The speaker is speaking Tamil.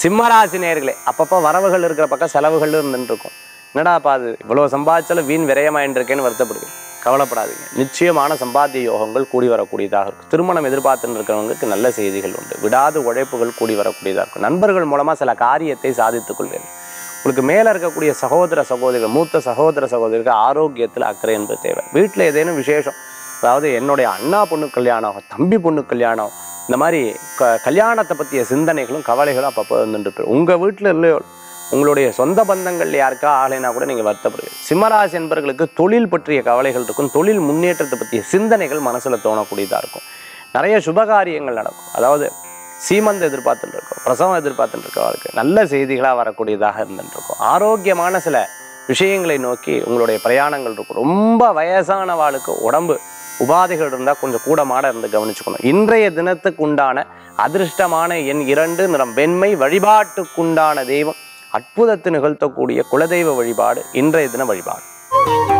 சிம்மராசி நேயர்களே, அப்பப்போ வரவுகள் இருக்கிற பக்கம் செலவுகள் இருந்துட்டு இருக்கும். என்னடாப்பா அது இவ்வளோ சம்பாதிச்சாலும் வீண் விரயமாயின்றிருக்கேன்னு வருத்தப்படுது. கவலைப்படாதீங்க. நிச்சயமான சம்பாத்திய யோகங்கள் கூடி வரக்கூடியதாக இருக்கும். திருமணம் எதிர்பார்த்துட்டு இருக்கிறவங்களுக்கு நல்ல செய்திகள் உண்டு. விடாது உழைப்புகள் கூடி வரக்கூடியதாக இருக்கும். நண்பர்கள் மூலமாக சில காரியத்தை சாதித்துக் கொள்வீர்கள். உங்களுக்கு மேலே இருக்கக்கூடிய சகோதர சகோதரிகள், மூத்த சகோதர சகோதரிகள் ஆரோக்கியத்தில் அக்கறை என்பது தேவை. வீட்டில் ஏதேனும் விசேஷம், அதாவது என்னுடைய அண்ணா பொண்ணு கல்யாணம், தம்பி பொண்ணு கல்யாணம், இந்த மாதிரி கல்யாணத்தை பற்றிய சிந்தனைகளும் கவலைகளும் அப்பப்போ வந்துட்டு உங்கள் வீட்டில் இல்லையோ உங்களுடைய சொந்த பந்தங்கள் யாருக்கா ஆகலைன்னா கூட நீங்கள் வருத்தப்படுவீங்க. சிம்மராசி என்பவர்களுக்கு தொழில் பற்றிய கவலைகள் இருக்கும். தொழில் முன்னேற்றத்தை பற்றிய சிந்தனைகள் மனசில் தோணக்கூடியதாக இருக்கும். நிறைய சுபகாரியங்கள் நடக்கும். அதாவது சீமந்தம் எதிர்பார்த்துட்டு இருக்கோம், பிரசவம் எதிர்பார்த்துட்டு இருக்கவங்களுக்கு நல்ல செய்திகளாக வரக்கூடியதாக இருந்துட்டு இருக்கும். ஆரோக்கியமான சில விஷயங்களை நோக்கி உங்களுடைய பிரயாணங்கள் இருக்கும். ரொம்ப வயசானவாளுக்கு உடம்பு உபாதைகள் இருந்தால் கொஞ்சம் கூடமாட இருந்து கவனிச்சுக்கணும். இன்றைய தினத்துக்கு உண்டான அதிர்ஷ்டமான எண் 2, நிறம் வெண்மை. வழிபாட்டுக்குண்டான தெய்வம் அற்புதத்தை நிகழ்த்தக்கூடிய குலதெய்வ வழிபாடு இன்றைய தின வழிபாடு.